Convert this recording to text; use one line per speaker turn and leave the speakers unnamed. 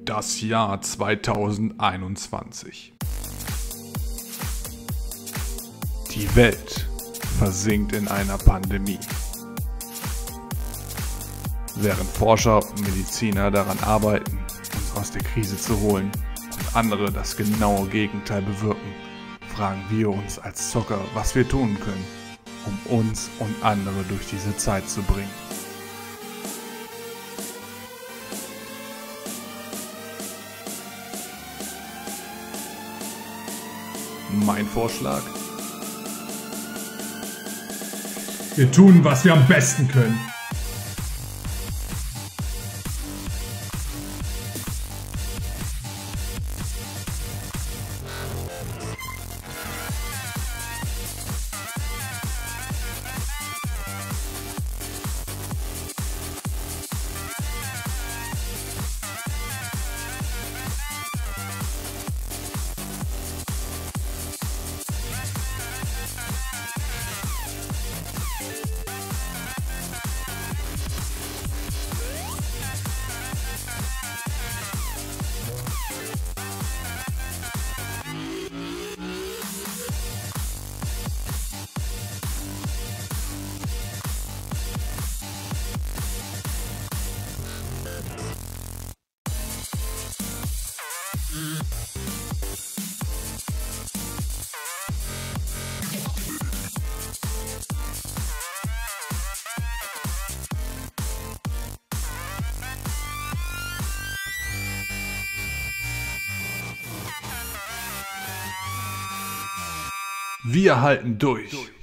das Jahr 2021. Die Welt versinkt in einer Pandemie. Während Forscher und Mediziner daran arbeiten, uns aus der Krise zu holen und andere das genaue Gegenteil bewirken, fragen wir uns als Zocker, was wir tun können, um uns und andere durch diese Zeit zu bringen. Mein Vorschlag:
Wir tun, was wir am besten können.
Wir halten durch.